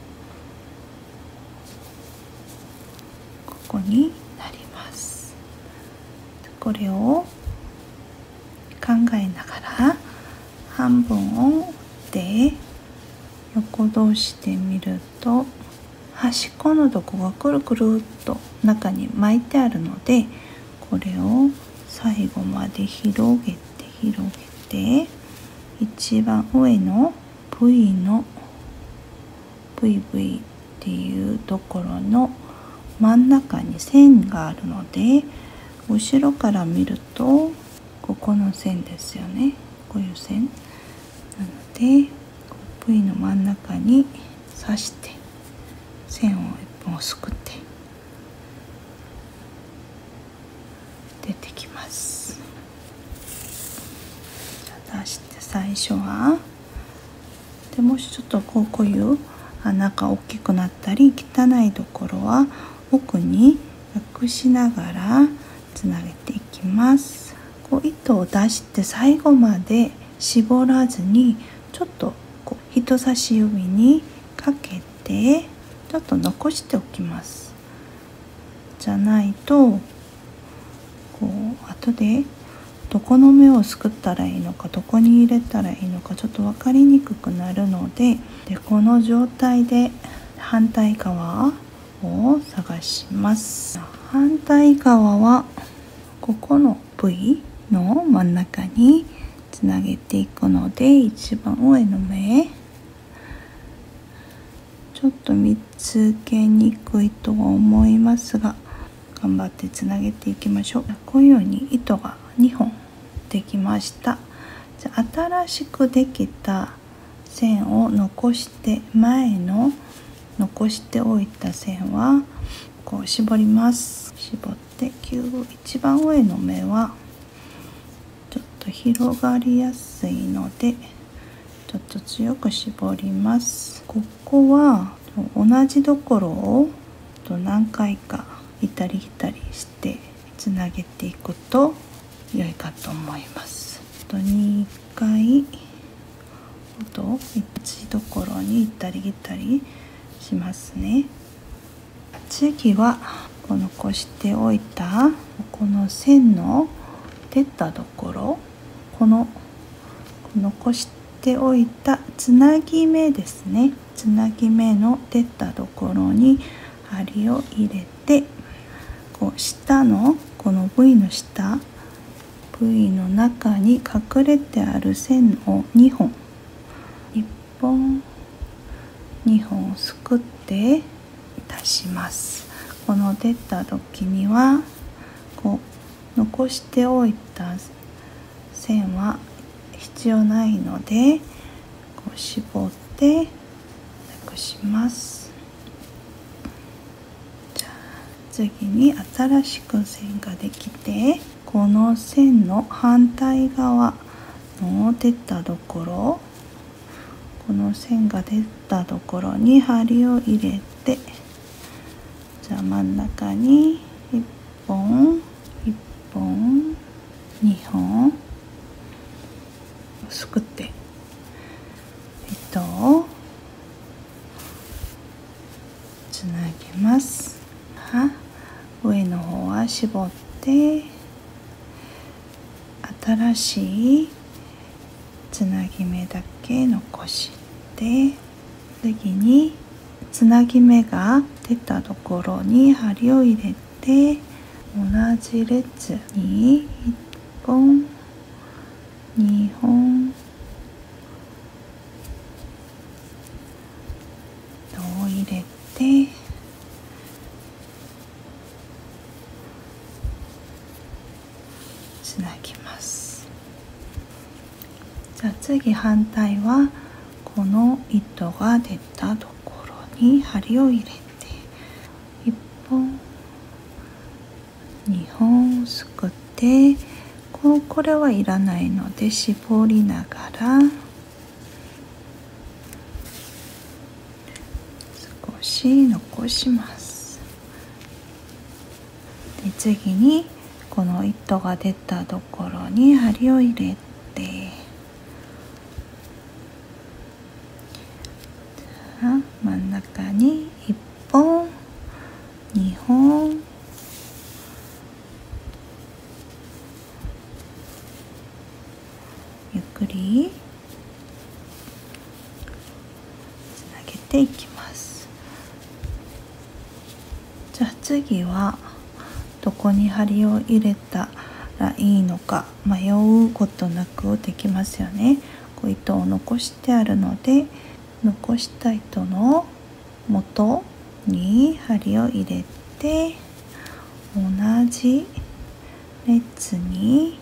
[SPEAKER 1] になります。これを考えながら半分を折って横通してみると、端っこのとこがくるくるっと中に巻いてあるので、これを最後まで広げて一番上の VV っていうところの真ん中に線があるので、後ろから見るとここの線ですよね。こういう線なので V の真ん中に刺して線を1本すくって出てきます。出して最初はで、もしちょっとこういう穴が大きくなったり汚いところは奥に隠しながらつなげていきます。糸を出して最後まで絞らずに、ちょっと人差し指にかけてちょっと残しておきます。じゃないと後でどこの目をすくったらいいのか、どこに入れたらいいのかちょっと分かりにくくなるので、この状態で反対側を探します。反対側はここの V の真ん中につなげていくので、一番上の目ちょっと見つけにくいとは思いますが、頑張ってつなげていきましょう。こういうように糸が2本できました。じゃあ新しくできた線を残して、前の残しておいた線は絞ります。絞って一番上の目はちょっと広がりやすいのでちょっと強く絞ります。ここは同じところを何回か行ったり来たりしてつなげていくと良いかと思います。2回同じところに行ったり来たりしますね。次は残しておいたこの線の出たところ、残しておいたつなぎ目ですね。つなぎ目の出たところに針を入れて、 こう下のこの V の下 V の中に隠れてある線を2本1本2本すくって足します。この出た時にはこう残しておいた線は必要ないのでこう絞ってなくします。じゃあ次に新しく線ができて、この線の反対側の出たところ、この線が出たところに針を入れて、じゃあ真ん中に1本1本2本すくって糸をつなげます。上の方は絞って新しいつなぎ目だけ残して、次につなぎ目が出たところに針を入れて、同じ列に1本2本を入れて、つなぎます。じゃあ次反対はこの糸が出たところに針を入れて1本2本すくって、これはいらないので絞りながら少し残します。で次にこの糸が出たところに針を入れて、真ん中に1本2本ゆっくりつなげていきます。じゃあ次はどこに針を入れたらいいのか迷うことなくできますよね。糸を残してあるので、残した糸の元に針を入れて、同じ列に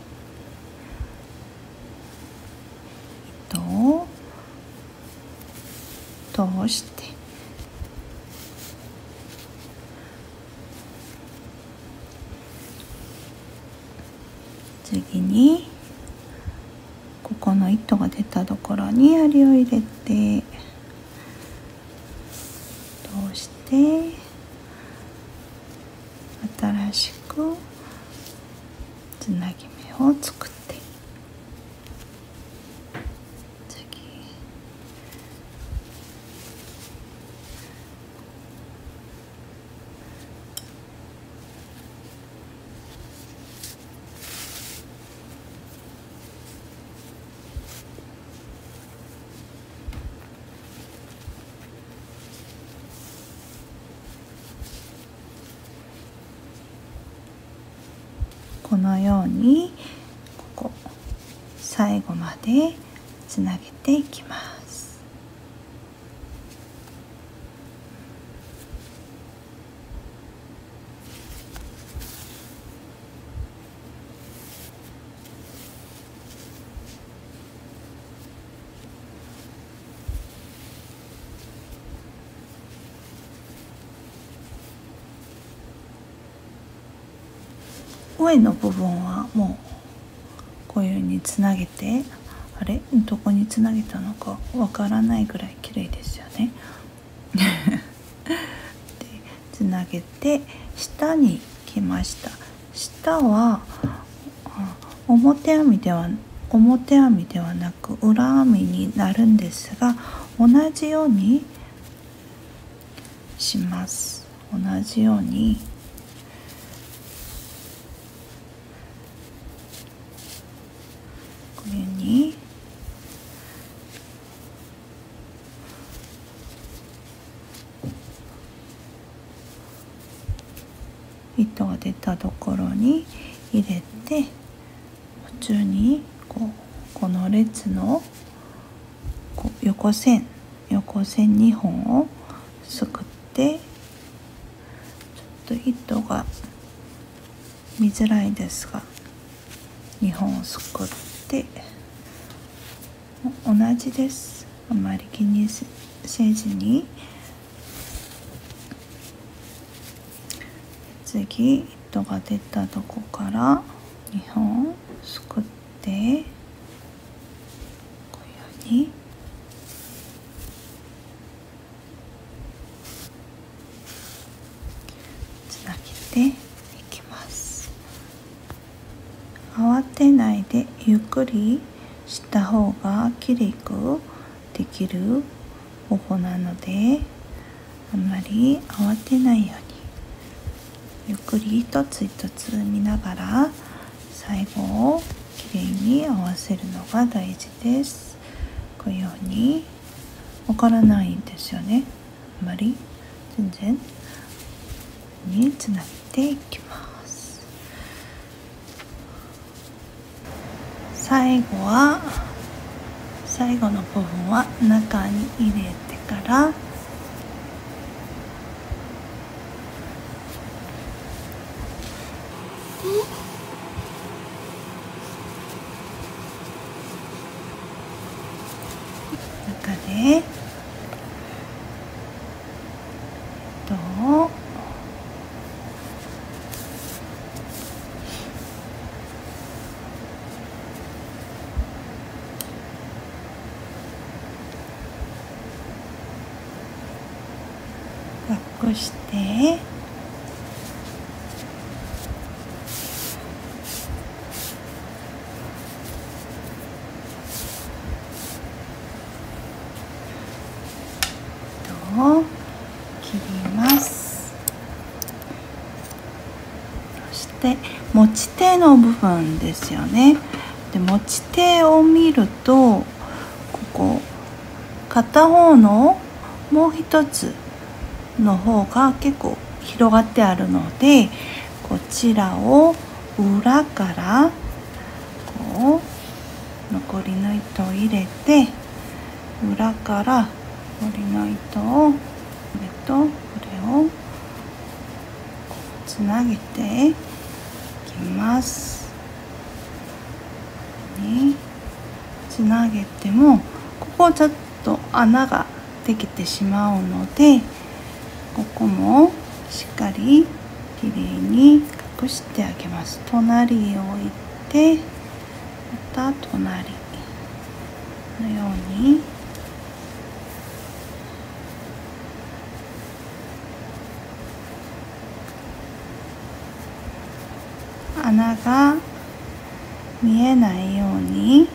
[SPEAKER 1] 糸を通して、次にここの糸が出たところに針を入れて通して、新しくつなぎ目を作って、次このようにここ最後までつなげていきます。上の部分はもうこういう風につなげて、どこにつなげたのかわからないぐらい綺麗ですよね。でつなげて下に来ました。下は表編みではなく裏編みになるんですが、同じようにします。同じようにこういうふうに糸が出たところに入れて、途中にこの列の横線2本をすくって、ちょっと糸が見づらいですが2本をすくって、同じです。あまり気にせずに、次糸が出たとこから2本すくって、こういうふうにつなげていきます。慌てないでゆっくりした方がきれいくできる方法なので、あんまり慌てないようにゆっくり一つ一つ見ながら最後をきれいに合わせるのが大事です。こういうようにわからないんですよね。あんまり全然につなげていきます。最後の部分は中に入れてから中で隠して、切ります。そして持ち手の部分ですよね。で、持ち手を見ると、片方のもう一つの方が結構広がってあるので、こちらを裏から残りの糸を入れて、裏から残りの糸をこれとこれをつなげていきます。つなげてもここちょっと穴ができてしまうので、ここもしっかりきれいに隠してあげます。隣を置いて、また隣のように穴が見えないように、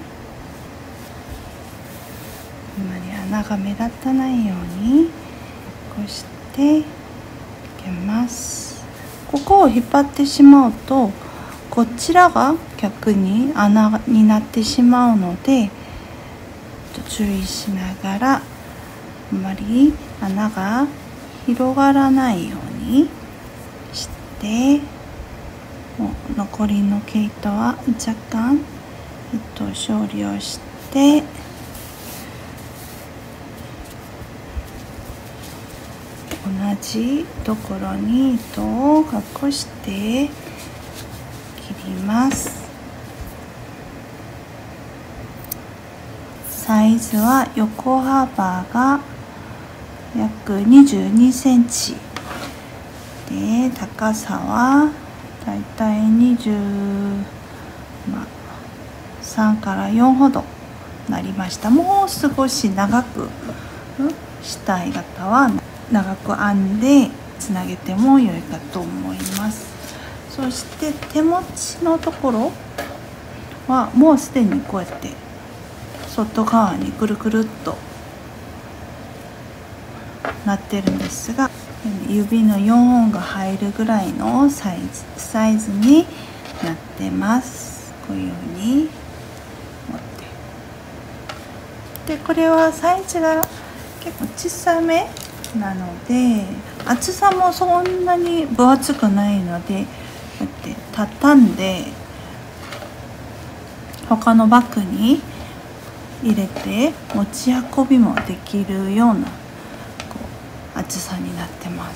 [SPEAKER 1] あまり穴が目立たないようにこうしていきます。ここを引っ張ってしまうと、こちらが逆に穴になってしまうので、注意しながら、あまり穴が広がらないようにして、残りの毛糸は若干少量して、同じところに糸を隠して切ります。サイズは横幅が約22センチで、高さはだいたい23から4ほどなりました。もう少し長くしたい方は長く編んでつなげても良いかと思います。そして手持ちのところはもうすでにこうやって外側にくるくるっとなってるんですが、指の4本が入るぐらいのサイズになってます。こういうふうに持って、でこれはサイズが結構小さめなので、 厚さもそんなに分厚くないので、こうやって畳んで他のバッグに入れて持ち運びもできるような厚さになってます。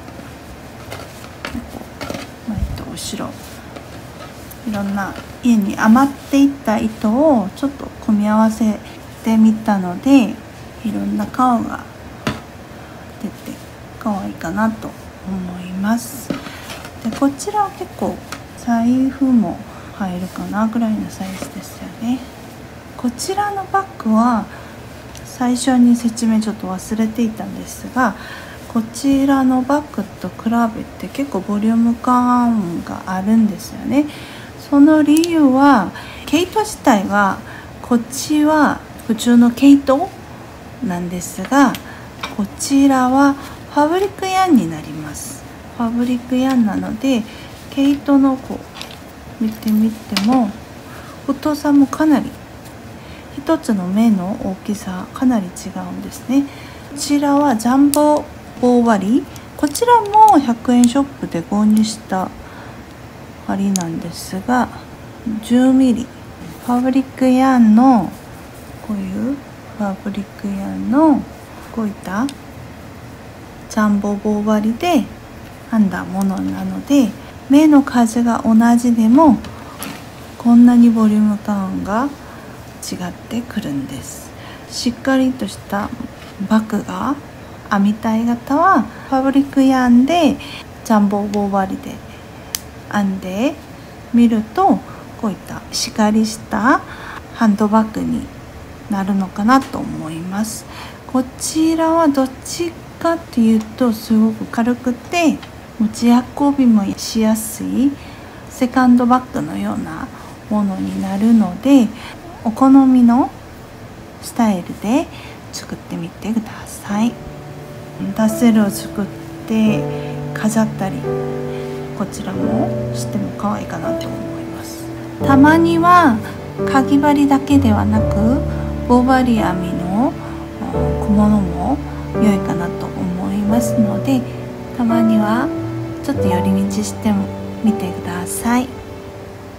[SPEAKER 1] 前と後ろ、いろんな家に余っていった糸をちょっと組み合わせてみたので、いろんな顔が出て可愛いかなと思います。でこちらは結構財布も入るかなぐらいのサイズですよね。こちらのバッグは最初に説明ちょっと忘れていたんですが、こちらのバッグと比べて結構ボリューム感があるんですよね。その理由は毛糸自体はこっちは普通の毛糸なんですが、こちらはファブリックヤンになります。ファブリックヤンなので毛糸の見てみても太さもかなり、一つの目の大きさかなり違うんですね。こちらはジャンボ棒針、こちらも100円ショップで購入した針なんですが、10ミリファブリックヤンのこういうファブリックヤンのこういったジャンボ棒針で編んだものなので、目の数が同じでもこんなにボリューム感が違ってくるんです。しっかりとしたバッグが編みたい方はファブリックヤンでジャンボ棒針で編んでみると、こういったしっかりしたハンドバッグになるのかなと思います。こちらはどっちかというとすごく軽くて持ち運びもしやすいセカンドバッグのようなものになるので、お好みのスタイルで作ってみてください。タセルを作って飾ったり、こちらもしても可愛いかなと思います。たまにはかぎ針だけではなく棒針編みの小物も良いかなと思いますので、たまにはちょっと寄り道してみてください。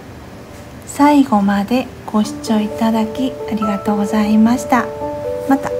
[SPEAKER 1] 最後までご視聴いただきありがとうございました。また